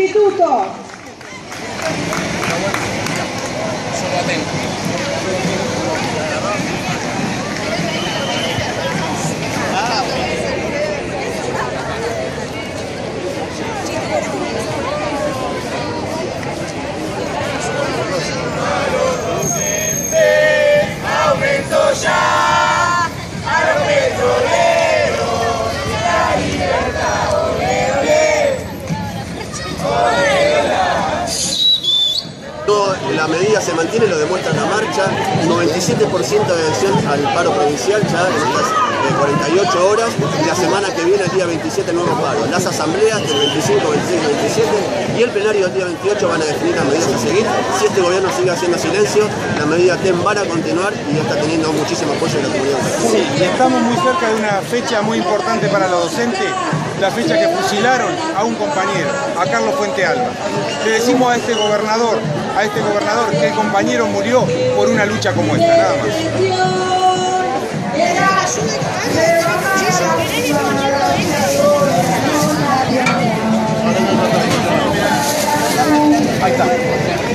instituto. Aumento ya a los petroleros, la libertad, ole, ole. La medida se mantiene, lo demuestra la marcha, 97% de adhesión al paro provincial ya en estas 48 horas, y la semana que viene, el día 27, nuevo paro. Las asambleas del 25, 26 y 27 y el plenario del día 28 van a definir las medidas a seguir. Si este gobierno sigue haciendo silencio, las medidas TEM van a continuar y está teniendo muchísimo apoyo de la comunidad. Sí, y estamos muy cerca de una fecha muy importante para los docentes, la fecha que fusilaron a un compañero, a Carlos Fuente Alba. Le decimos a este gobernador que el compañero murió por una lucha como esta, nada más. Ahí está.